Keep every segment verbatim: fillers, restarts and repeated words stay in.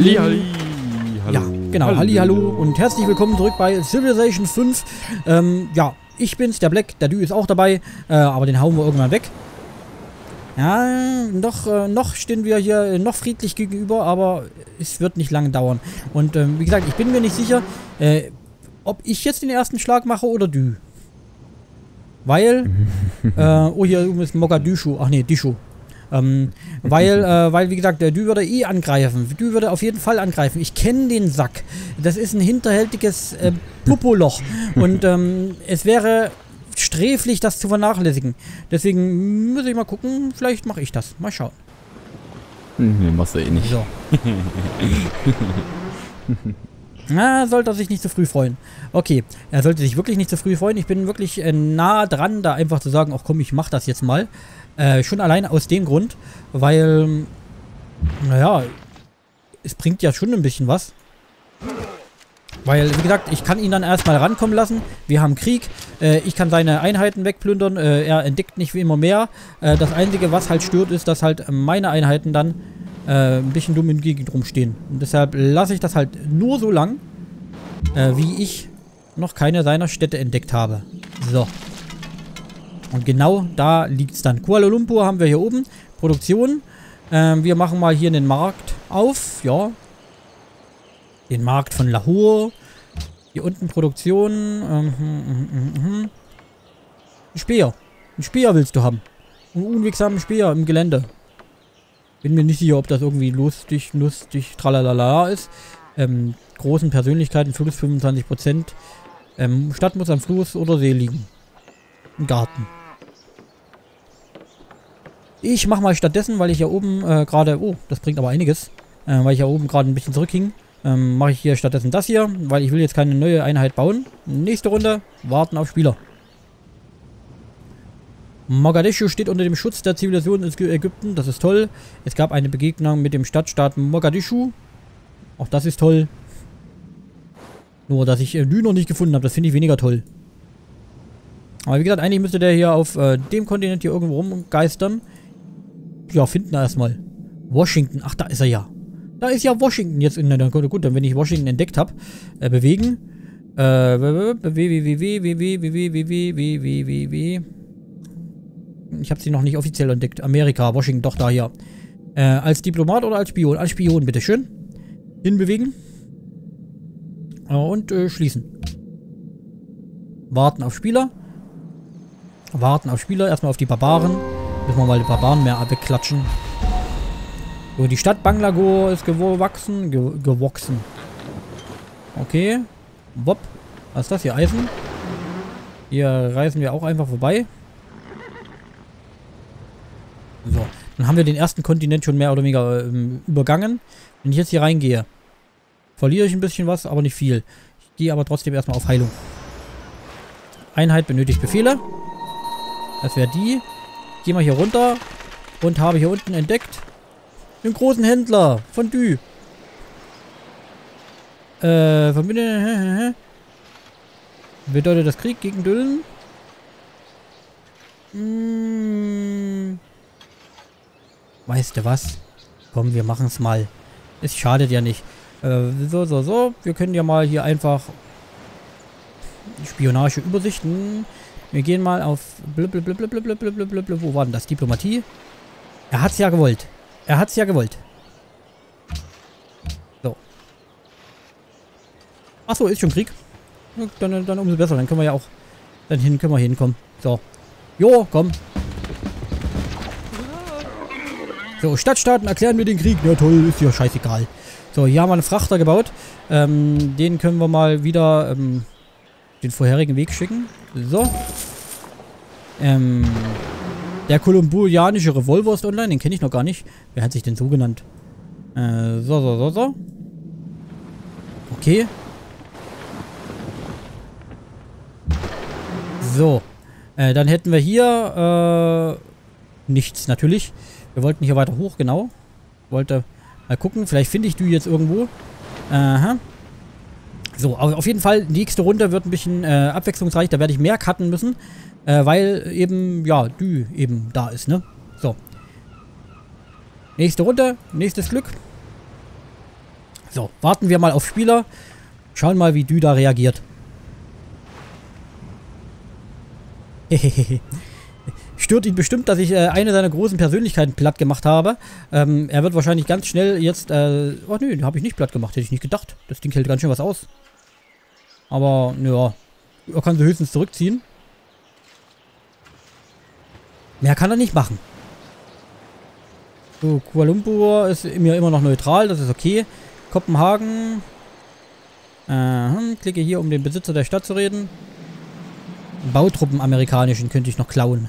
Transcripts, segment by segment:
Halli, halli, hallo. Ja, genau, halli, hallo und herzlich willkommen zurück bei Civilization fünf. Ähm, ja, ich bin's, der Black, der Dü ist auch dabei, äh, aber den hauen wir irgendwann weg. Ja, noch, äh, noch stehen wir hier noch friedlich gegenüber, aber es wird nicht lange dauern. Und ähm, wie gesagt, ich bin mir nicht sicher, äh, ob ich jetzt den ersten Schlag mache oder Dü. Weil, äh, oh, hier ist Mogadischu, ach nee, Dischu. Ähm, weil, äh, weil, wie gesagt, der Dü würde eh angreifen. Dü würde auf jeden Fall angreifen. Ich kenne den Sack. Das ist ein hinterhältiges äh, Popoloch. Und ähm, es wäre sträflich, das zu vernachlässigen. Deswegen muss ich mal gucken, vielleicht mache ich das. Mal schauen. Nee, machst du eh nicht. So. Na, sollte er sich nicht zu früh freuen. Okay, er sollte sich wirklich nicht zu früh freuen. Ich bin wirklich äh, nah dran, da einfach zu sagen, ach komm, ich mach das jetzt mal. Äh, schon allein aus dem Grund, weil, naja, es bringt ja schon ein bisschen was. Weil, wie gesagt, ich kann ihn dann erstmal rankommen lassen. Wir haben Krieg. Äh, ich kann seine Einheiten wegplündern. Äh, er entdeckt nicht wie immer mehr. Äh, das Einzige, was halt stört, ist, dass halt meine Einheiten dann äh, ein bisschen dumm in der Gegend rumstehen. Und deshalb lasse ich das halt nur so lang, äh, wie ich noch keine seiner Städte entdeckt habe. So. Und genau da liegt es dann. Kuala Lumpur haben wir hier oben. Produktion. Ähm, wir machen mal hier den Markt auf. Ja. Den Markt von Lahore. Hier unten Produktion. Ähm, hm, hm, hm, hm. Ein Speer. Ein Speer willst du haben. Einen unwegsamen Speer im Gelände. Bin mir nicht sicher, ob das irgendwie lustig, lustig, tralalala ist. Ähm, großen Persönlichkeiten, Fluss fünfundzwanzig Prozent. Ähm, Stadt muss am Fluss oder See liegen. Im Garten. Ich mache mal stattdessen, weil ich hier oben äh, gerade... Oh, das bringt aber einiges. Äh, weil ich hier oben gerade ein bisschen zurückhing. Ähm, mache ich hier stattdessen das hier, weil ich will jetzt keine neue Einheit bauen. Nächste Runde, warten auf Spieler. Mogadischu steht unter dem Schutz der Zivilisation in Ägypten, das ist toll. Es gab eine Begegnung mit dem Stadtstaat Mogadischu. Auch das ist toll. Nur, dass ich äh, Dü noch nicht gefunden habe, das finde ich weniger toll. Aber wie gesagt, eigentlich müsste der hier auf äh, dem Kontinent hier irgendwo rumgeistern. Ja, finden wir erstmal. Washington, ach, da ist er ja. Da ist ja Washington jetzt in der... Gut, dann wenn ich Washington entdeckt habe, äh, bewegen. Äh, www. Ich habe sie noch nicht offiziell entdeckt. Amerika, Washington, doch da hier. Äh, als Diplomat oder als Spion? Als Spion, bitteschön. Hinbewegen. Äh, und äh, schließen. Warten auf Spieler. Warten auf Spieler. Erstmal auf die Barbaren. Müssen wir mal die Barbaren mehr wegklatschen. So, die Stadt Bangalore ist gewachsen. Ge gewachsen. Okay. Wop. Was ist das hier? Eisen. Hier reisen wir auch einfach vorbei. So. Dann haben wir den ersten Kontinent schon mehr oder weniger ähm, übergangen. Wenn ich jetzt hier reingehe, verliere ich ein bisschen was, aber nicht viel. Ich gehe aber trotzdem erstmal auf Heilung. Einheit benötigt Befehle. Das wäre die. Gehen wir hier runter und habe hier unten entdeckt den großen Händler von Dü. Äh, verbinde. Bedeutet das Krieg gegen Düllen? Hm. Weißt du was? Komm, wir machen es mal. Es schadet ja nicht. Äh, so, so, so. Wir können ja mal hier einfach Spionage übersichten. Wir gehen mal auf blablabla. Wo war denn das? Diplomatie? Er hat's ja gewollt. Er hat's ja gewollt. So. Achso, ist schon Krieg. Dann, dann umso besser. Dann können wir ja auch. Dann hin können wir hinkommen. So. Jo, komm. So, Stadtstaaten erklären wir den Krieg. Ja toll, ist ja scheißegal. So, hier haben wir einen Frachter gebaut. Ähm, den können wir mal wieder ähm, den vorherigen Weg schicken. So. Ähm, der kolumbianische Revolver ist online. Den kenne ich noch gar nicht. Wer hat sich denn so genannt? Äh, so, so, so, so. Okay. So. Äh, dann hätten wir hier äh, nichts natürlich. Wir wollten hier weiter hoch, genau. Wollte mal gucken. Vielleicht finde ich Dü jetzt irgendwo. Aha. So, auf jeden Fall, nächste Runde wird ein bisschen äh, abwechslungsreich. Da werde ich mehr cutten müssen. Äh, weil eben, ja, Dü eben da ist, ne? So. Nächste Runde. Nächstes Glück. So, warten wir mal auf Spieler. Schauen mal, wie Dü da reagiert. Hehehe. Stört ihn bestimmt, dass ich äh, eine seiner großen Persönlichkeiten platt gemacht habe. Ähm, er wird wahrscheinlich ganz schnell jetzt... Äh, oh nö, den habe ich nicht platt gemacht. Hätte ich nicht gedacht. Das Ding hält ganz schön was aus. Aber, ja. Er kann sie höchstens zurückziehen. Mehr kann er nicht machen. So, Kuala Lumpur ist mir immer noch neutral. Das ist okay. Kopenhagen. Äh, klicke hier, um den Besitzer der Stadt zu reden. Bautruppen amerikanischen könnte ich noch klauen.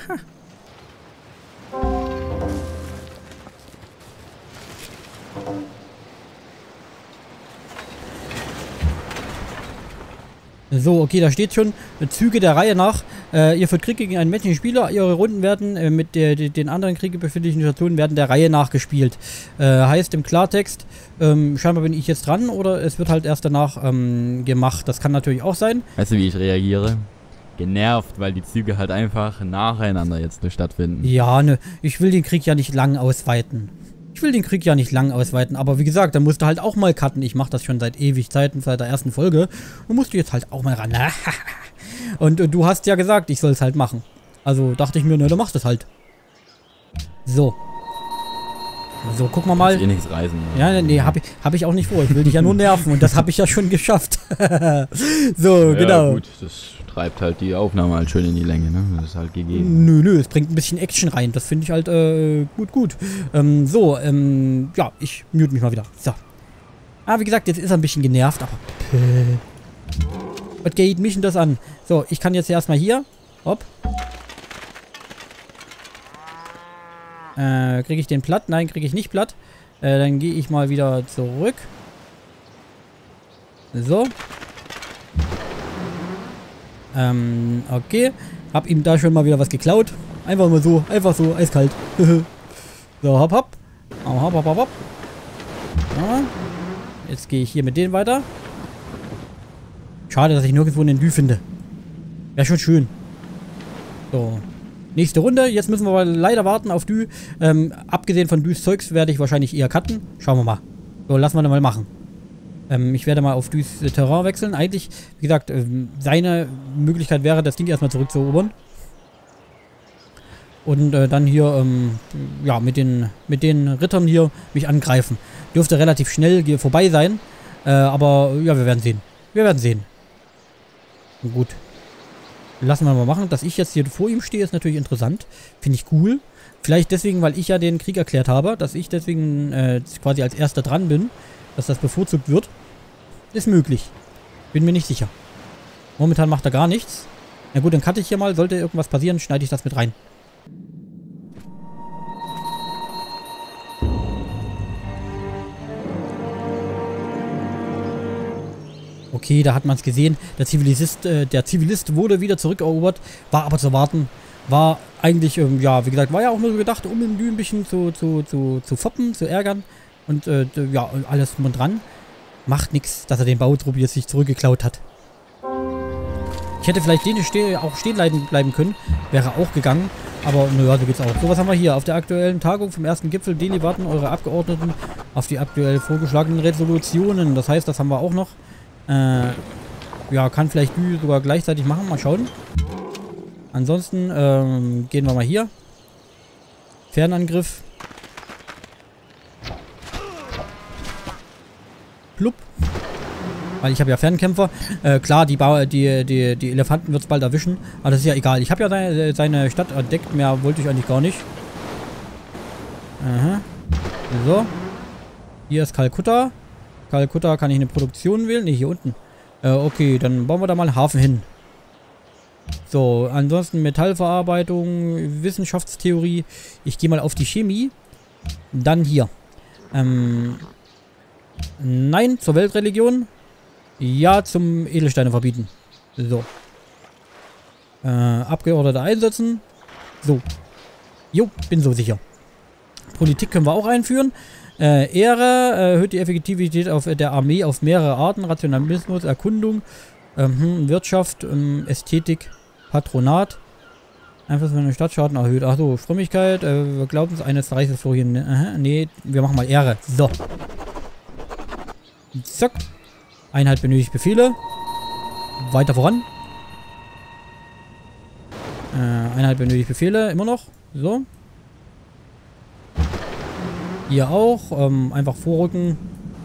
So, okay, da steht schon, Züge der Reihe nach. Äh, ihr führt Krieg gegen einen männlichen Spieler. Ihre Runden werden äh, mit der, die, den anderen Kriege befindlichen Stationen werden der Reihe nach gespielt. Äh, heißt im Klartext, ähm, scheinbar bin ich jetzt dran oder es wird halt erst danach ähm, gemacht. Das kann natürlich auch sein. Weißt du, wie ich reagiere? Genervt, weil die Züge halt einfach nacheinander jetzt nur stattfinden. Ja, ne, ich will den Krieg ja nicht lang ausweiten. Ich will den Krieg ja nicht lang ausweiten, aber wie gesagt, da musst du halt auch mal cutten. Ich mache das schon seit ewig Zeiten, seit der ersten Folge. Und musst du jetzt halt auch mal ran. Und äh, du hast ja gesagt, ich soll es halt machen. Also dachte ich mir, ne, du machst es halt. So. So, gucken wir mal. Eh nichts reisen. Ja, nee, nee habe ich, hab ich auch nicht vor. Ich will dich ja nur nerven und das habe ich ja schon geschafft. So, ja, genau. Gut, das treibt halt die Aufnahme halt schön in die Länge, ne? Das ist halt gegeben. Nö, nö, es bringt ein bisschen Action rein. Das finde ich halt äh, gut, gut. Ähm, so, ähm, ja, ich mute mich mal wieder. So. Ah, wie gesagt, jetzt ist er ein bisschen genervt, aber... Äh, was geht mich denn das an? So, ich kann jetzt erstmal hier. Hopp. Äh, kriege ich den platt? Nein, kriege ich nicht platt. Äh, dann gehe ich mal wieder zurück. So. Ähm, okay. Hab ihm da schon mal wieder was geklaut. Einfach mal so, einfach so, eiskalt. So, hopp, hopp. Hopp, hopp, hopp, hopp. Ja. Jetzt gehe ich hier mit denen weiter. Schade, dass ich nirgendwo einen Dü finde. Wäre schon schön. So. Nächste Runde. Jetzt müssen wir aber leider warten auf Dü. Ähm, abgesehen von Düs Zeugs werde ich wahrscheinlich eher cutten. Schauen wir mal. So, lassen wir das mal machen. Ähm, ich werde mal auf Düs äh, Terrain wechseln. Eigentlich, wie gesagt, ähm, seine Möglichkeit wäre, das Ding erstmal zurückzuerobern. Und äh, dann hier, ähm, ja, mit den, mit den Rittern hier mich angreifen. Dürfte relativ schnell hier vorbei sein. Äh, aber, ja, wir werden sehen. Wir werden sehen. Gut. Lassen wir mal machen. Dass ich jetzt hier vor ihm stehe, ist natürlich interessant. Finde ich cool. Vielleicht deswegen, weil ich ja den Krieg erklärt habe, dass ich deswegen äh, quasi als Erster dran bin, dass das bevorzugt wird. Ist möglich. Bin mir nicht sicher. Momentan macht er gar nichts. Na gut, dann cutte ich hier mal. Sollte irgendwas passieren, schneide ich das mit rein. Okay, da hat man es gesehen. Der Zivilist, äh, der Zivilist wurde wieder zurückerobert. War aber zu erwarten. War eigentlich, ähm, ja, wie gesagt, war ja auch nur so gedacht, um den Dü ein bisschen zu, zu, zu, zu foppen, zu ärgern. Und, äh, ja, alles drum und dran. Macht nichts, dass er den Bautrupp jetzt sich zurückgeklaut hat. Ich hätte vielleicht den ste auch stehen bleiben können. Wäre auch gegangen. Aber, naja, so geht's auch. So, was haben wir hier? Auf der aktuellen Tagung vom ersten Gipfel Delhi warten eure Abgeordneten auf die aktuell vorgeschlagenen Resolutionen. Das heißt, das haben wir auch noch. Äh, ja, kann vielleicht Dü sogar gleichzeitig machen. Mal schauen. Ansonsten ähm, gehen wir mal hier. Fernangriff. Plupp. Weil ich habe ja Fernkämpfer. Äh, klar, die, ba die, die, die Elefanten wird es bald erwischen. Aber das ist ja egal. Ich habe ja seine, seine Stadt entdeckt. Mehr wollte ich eigentlich gar nicht. Aha. So. Hier ist Kalkutta. Kalkutta kann ich eine Produktion wählen. Ne, hier unten. Äh, okay, dann bauen wir da mal einen Hafen hin. So, ansonsten Metallverarbeitung, Wissenschaftstheorie. Ich gehe mal auf die Chemie. Dann hier. Ähm, nein, zur Weltreligion. Ja, zum Edelsteine verbieten. So. Äh, Abgeordnete einsetzen. So. Jo, bin so sicher. Politik können wir auch einführen. Äh, Ehre erhöht die Effektivität auf der Armee auf mehrere Arten. Rationalismus, Erkundung, ähm, Wirtschaft, ähm, Ästhetik, Patronat. Einfluss von den Stadtschaden erhöht. Achso, Frömmigkeit, äh, Glaubens eines Reiches Florian. Aha, nee, wir machen mal Ehre. So. Zack. Einheit benötigt Befehle. Weiter voran. Äh, Einheit benötigt Befehle. Immer noch. So. Hier auch. Ähm, einfach vorrücken.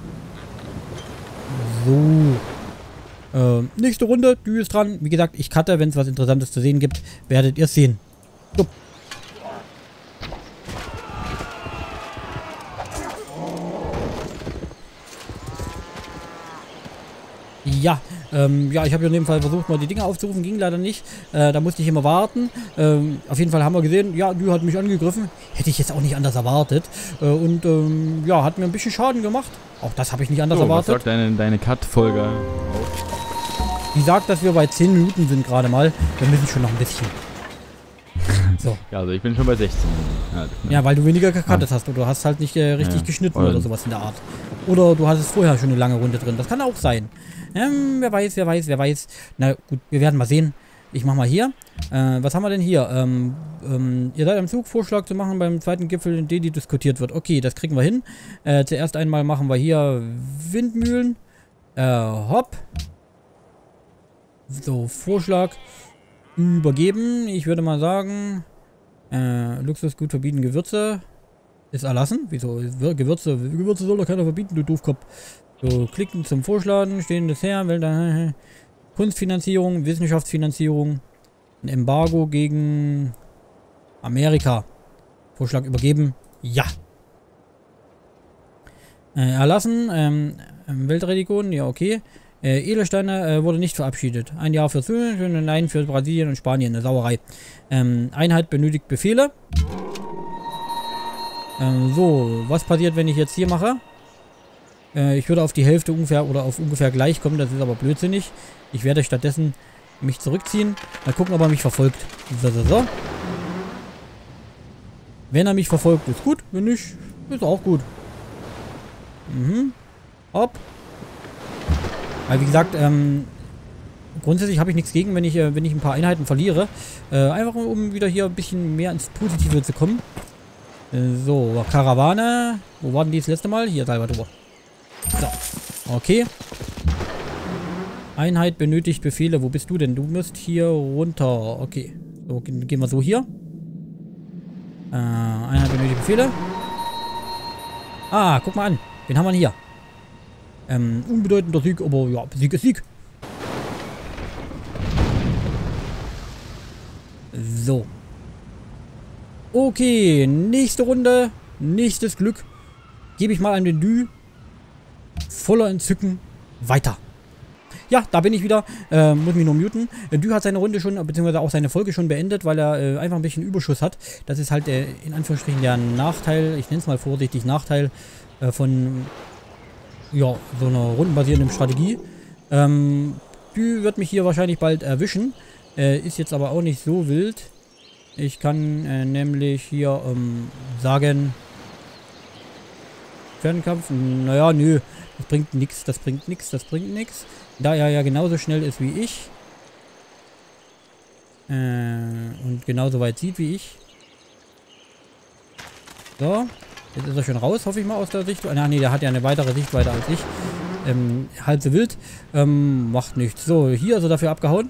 So. Äh, nächste Runde. Du ist dran. Wie gesagt, ich cutte. Wenn es was Interessantes zu sehen gibt, werdet ihr es sehen. So. Ja, ähm, ja, ich habe in dem Fall versucht, mal die Dinge aufzurufen, ging leider nicht. Äh, da musste ich immer warten. Ähm, auf jeden Fall haben wir gesehen, ja, die hat mich angegriffen. Hätte ich jetzt auch nicht anders erwartet. Äh, und ähm, ja, hat mir ein bisschen Schaden gemacht. Auch das habe ich nicht anders so, erwartet. Was sagt deine, deine Cut-Folge? Die sagt, dass wir bei zehn Minuten sind gerade mal. Wir müssen schon noch ein bisschen. So. Ja, also ich bin schon bei sechzehn. Ja, ja weil du weniger gecuttet ah. hast. Oder du hast halt nicht äh, richtig ja. geschnitten oder, oder sowas in der Art. Oder du hattest vorher schon eine lange Runde drin. Das kann auch sein. Ähm, wer weiß, wer weiß, wer weiß. Na gut, wir werden mal sehen. Ich mach mal hier. Äh, was haben wir denn hier? Ähm, ähm, ihr seid am Zug, Vorschlag zu machen beim zweiten Gipfel, in dem die diskutiert wird. Okay, das kriegen wir hin. Äh, zuerst einmal machen wir hier Windmühlen. Äh, hopp. So, Vorschlag übergeben. Ich würde mal sagen, äh, Luxusgut verbieten Gewürze. Ist erlassen. Wieso? Gewürze, Gewürze soll doch keiner verbieten, du Doofkopf. So, klicken zum Vorschlagen, stehendes her, Wälder, Kunstfinanzierung, Wissenschaftsfinanzierung, ein Embargo gegen Amerika. Vorschlag übergeben. Ja. Äh, erlassen, ähm, Weltreligion, ja okay. Äh, Edelsteine äh, wurde nicht verabschiedet. Ein Jahr für Süden, nein für Brasilien und Spanien, eine Sauerei. Ähm, Einheit benötigt Befehle. Ähm, so, was passiert, wenn ich jetzt hier mache? Äh, ich würde auf die Hälfte ungefähr oder auf ungefähr gleich kommen, das ist aber blödsinnig. Ich werde stattdessen mich zurückziehen. Mal gucken, ob er mich verfolgt. So, so, so. Wenn er mich verfolgt, ist gut. Wenn nicht, ist auch gut. Mhm. Hopp. Weil wie gesagt, ähm, grundsätzlich habe ich nichts gegen, wenn ich, äh, wenn ich ein paar Einheiten verliere. Äh, einfach um wieder hier ein bisschen mehr ins Positive zu kommen. Äh, so, Karawane. Wo war denn die das letzte Mal? Hier, Salvador. So, okay. Einheit benötigt Befehle. Wo bist du denn? Du musst hier runter. Okay. So, gehen wir so hier. Äh, Einheit benötigt Befehle. Ah, guck mal an. Wen haben wir denn hier? Ähm, unbedeutender Sieg, aber ja, Sieg ist Sieg. So. Okay, nächste Runde. Nächstes Glück. Gebe ich mal an den Dü. Voller Entzücken. Weiter. Ja, da bin ich wieder. Äh, muss mich nur muten. Dü hat seine Runde schon, beziehungsweise auch seine Folge schon beendet, weil er äh, einfach ein bisschen Überschuss hat. Das ist halt äh, in Anführungsstrichen der Nachteil, ich nenne es mal vorsichtig, Nachteil äh, von ja, so einer rundenbasierenden Strategie. Ähm, Dü wird mich hier wahrscheinlich bald erwischen. Äh, ist jetzt aber auch nicht so wild. Ich kann äh, nämlich hier ähm, sagen... Fernkampf? Naja, nö. Das bringt nichts, das bringt nichts, das bringt nichts. Da er ja genauso schnell ist wie ich. Äh, und genauso weit sieht wie ich. So. Jetzt ist er schon raus, hoffe ich mal, aus der Sicht. Ah, nee, der hat ja eine weitere Sichtweite als ich. Ähm, halb so wild. Ähm, macht nichts. So, hier ist er dafür abgehauen.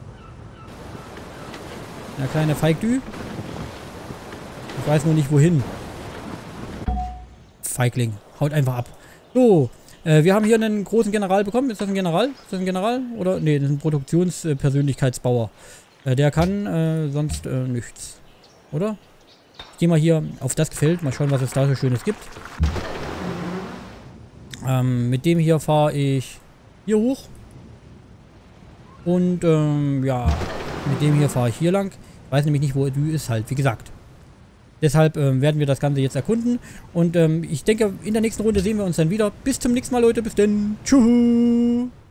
Der kleine Feigdü. Ich weiß nur nicht, wohin. Feigling. Haut einfach ab. So, äh, wir haben hier einen großen General bekommen. Ist das ein General? Ist das ein General? Oder? Nee, das ist ein Produktionspersönlichkeitsbauer. Äh, der kann äh, sonst äh, nichts. Oder? Ich gehe mal hier auf das Feld. Mal schauen, was es da so Schönes gibt. Ähm, mit dem hier fahre ich hier hoch. Und ähm, ja, mit dem hier fahre ich hier lang. Ich weiß nämlich nicht, wo du ist halt, wie gesagt. Deshalb ähm, werden wir das Ganze jetzt erkunden. Und ähm, ich denke, in der nächsten Runde sehen wir uns dann wieder. Bis zum nächsten Mal, Leute. Bis denn. Tschüss.